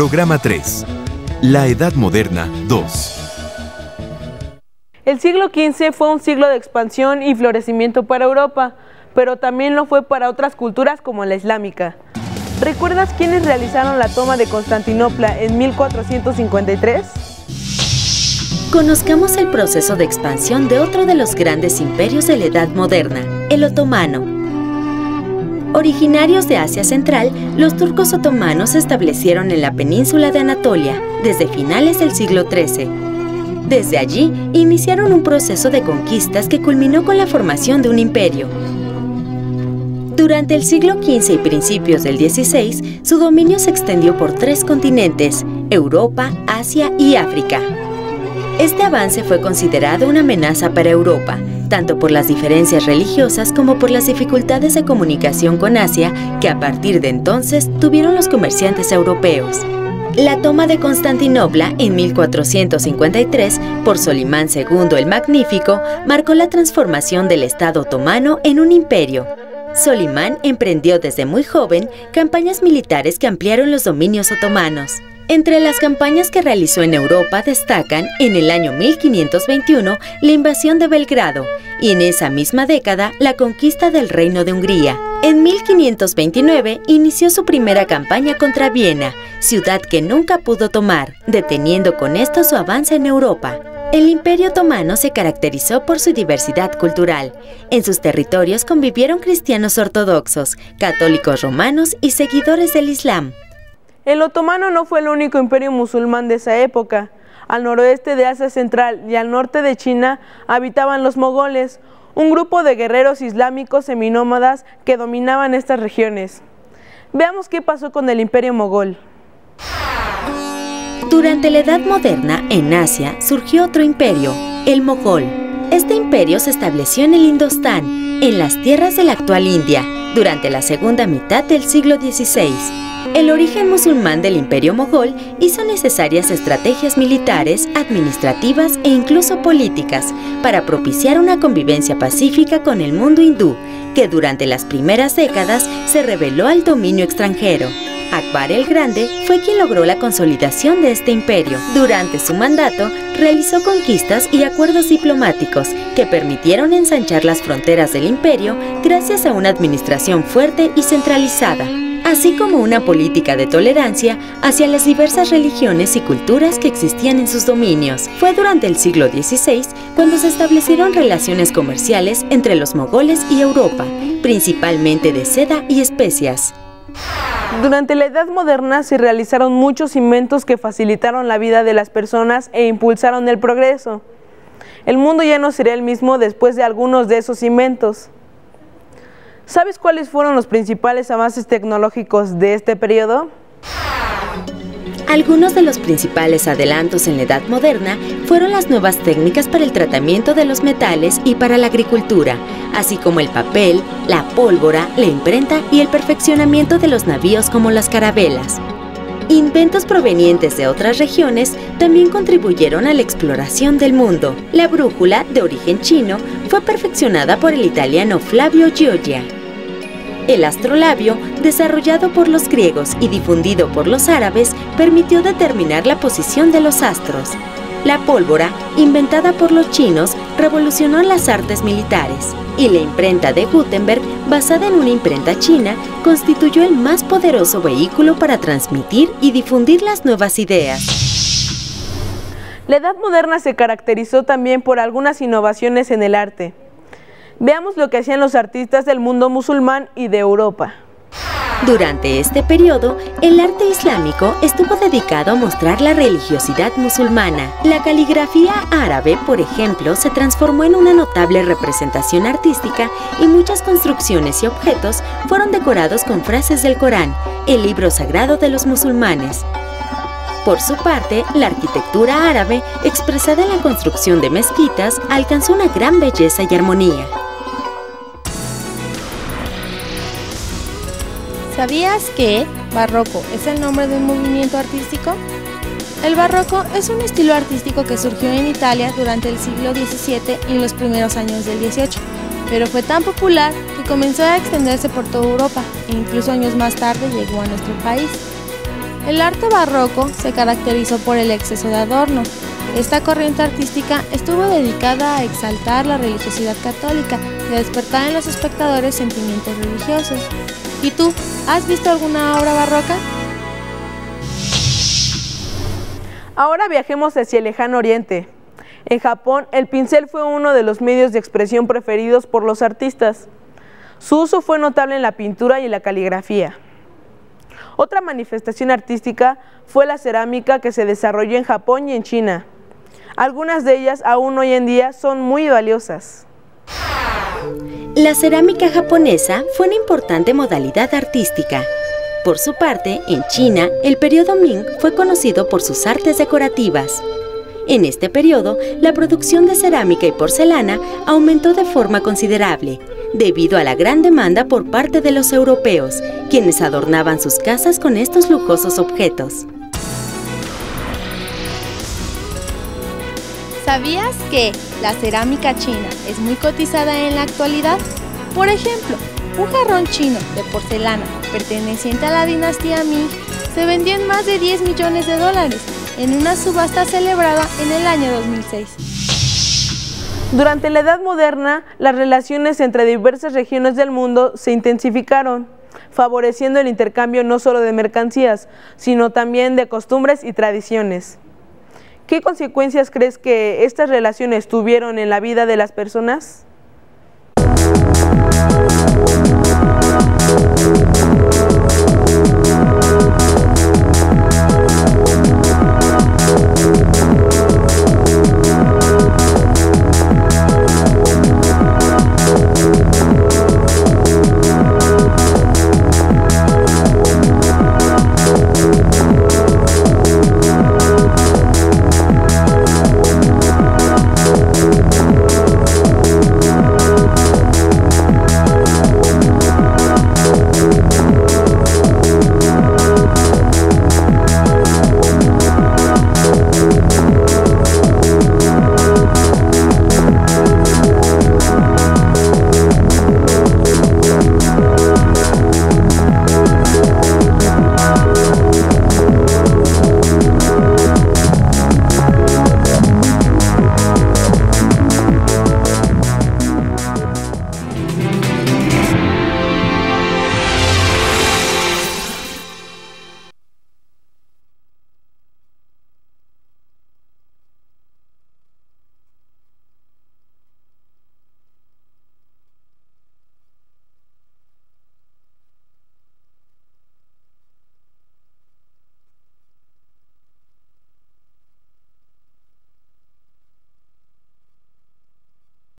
Programa 3. La Edad Moderna 2. El siglo XV fue un siglo de expansión y florecimiento para Europa, pero también lo fue para otras culturas como la islámica. ¿Recuerdas quiénes realizaron la toma de Constantinopla en 1453? Conozcamos el proceso de expansión de otro de los grandes imperios de la Edad Moderna, el otomano. Originarios de Asia Central, los turcos otomanos se establecieron en la península de Anatolia desde finales del siglo XIII. Desde allí, iniciaron un proceso de conquistas que culminó con la formación de un imperio. Durante el siglo XV y principios del XVI, su dominio se extendió por 3 continentes: Europa, Asia y África. Este avance fue considerado una amenaza para Europa, tanto por las diferencias religiosas como por las dificultades de comunicación con Asia que a partir de entonces tuvieron los comerciantes europeos. La toma de Constantinopla en 1453 por Solimán II el Magnífico marcó la transformación del Estado otomano en un imperio. Solimán emprendió desde muy joven campañas militares que ampliaron los dominios otomanos. Entre las campañas que realizó en Europa destacan, en el año 1521, la invasión de Belgrado y en esa misma década la conquista del Reino de Hungría. En 1529 inició su primera campaña contra Viena, ciudad que nunca pudo tomar, deteniendo con esto su avance en Europa. El Imperio Otomano se caracterizó por su diversidad cultural. En sus territorios convivieron cristianos ortodoxos, católicos romanos y seguidores del Islam. El otomano no fue el único imperio musulmán de esa época. Al noroeste de Asia Central y al norte de China habitaban los mogoles, un grupo de guerreros islámicos seminómadas que dominaban estas regiones. Veamos qué pasó con el imperio mogol. Durante la Edad Moderna, en Asia, surgió otro imperio, el mogol. Este imperio se estableció en el Indostán, en las tierras de la actual India, durante la segunda mitad del siglo XVI. El origen musulmán del imperio mogol hizo necesarias estrategias militares, administrativas e incluso políticas para propiciar una convivencia pacífica con el mundo hindú, que durante las primeras décadas se rebeló al dominio extranjero. Akbar el Grande fue quien logró la consolidación de este imperio. Durante su mandato, realizó conquistas y acuerdos diplomáticos que permitieron ensanchar las fronteras del imperio gracias a una administración fuerte y centralizada, así como una política de tolerancia hacia las diversas religiones y culturas que existían en sus dominios. Fue durante el siglo XVI cuando se establecieron relaciones comerciales entre los mogoles y Europa, principalmente de seda y especias. Durante la Edad Moderna se realizaron muchos inventos que facilitaron la vida de las personas e impulsaron el progreso. El mundo ya no sería el mismo después de algunos de esos inventos. ¿Sabes cuáles fueron los principales avances tecnológicos de este periodo? Algunos de los principales adelantos en la Edad Moderna fueron las nuevas técnicas para el tratamiento de los metales y para la agricultura, así como el papel, la pólvora, la imprenta y el perfeccionamiento de los navíos como las carabelas. Inventos provenientes de otras regiones también contribuyeron a la exploración del mundo. La brújula, de origen chino, fue perfeccionada por el italiano Flavio Gioia. El astrolabio, desarrollado por los griegos y difundido por los árabes, permitió determinar la posición de los astros. La pólvora, inventada por los chinos, revolucionó las artes militares. Y la imprenta de Gutenberg, basada en una imprenta china, constituyó el más poderoso vehículo para transmitir y difundir las nuevas ideas. La Edad Moderna se caracterizó también por algunas innovaciones en el arte. Veamos lo que hacían los artistas del mundo musulmán y de Europa. Durante este periodo, el arte islámico estuvo dedicado a mostrar la religiosidad musulmana. La caligrafía árabe, por ejemplo, se transformó en una notable representación artística y muchas construcciones y objetos fueron decorados con frases del Corán, el libro sagrado de los musulmanes. Por su parte, la arquitectura árabe, expresada en la construcción de mezquitas, alcanzó una gran belleza y armonía. ¿Sabías que barroco es el nombre de un movimiento artístico? El barroco es un estilo artístico que surgió en Italia durante el siglo XVII y en los primeros años del XVIII, pero fue tan popular que comenzó a extenderse por toda Europa e incluso años más tarde llegó a nuestro país. El arte barroco se caracterizó por el exceso de adornos. Esta corriente artística estuvo dedicada a exaltar la religiosidad católica y a despertar en los espectadores sentimientos religiosos. ¿Y tú, has visto alguna obra barroca? Ahora viajemos hacia el lejano oriente. En Japón, el pincel fue uno de los medios de expresión preferidos por los artistas. Su uso fue notable en la pintura y en la caligrafía. Otra manifestación artística fue la cerámica, que se desarrolló en Japón y en China. Algunas de ellas aún hoy en día son muy valiosas. La cerámica japonesa fue una importante modalidad artística. Por su parte, en China, el periodo Ming fue conocido por sus artes decorativas. En este periodo, la producción de cerámica y porcelana aumentó de forma considerable, debido a la gran demanda por parte de los europeos, quienes adornaban sus casas con estos lujosos objetos. ¿Sabías que la cerámica china es muy cotizada en la actualidad? Por ejemplo, un jarrón chino de porcelana perteneciente a la dinastía Ming se vendió en más de 10 millones de dólares en una subasta celebrada en el año 2006. Durante la Edad Moderna, las relaciones entre diversas regiones del mundo se intensificaron, favoreciendo el intercambio no solo de mercancías, sino también de costumbres y tradiciones. ¿Qué consecuencias crees que estas relaciones tuvieron en la vida de las personas?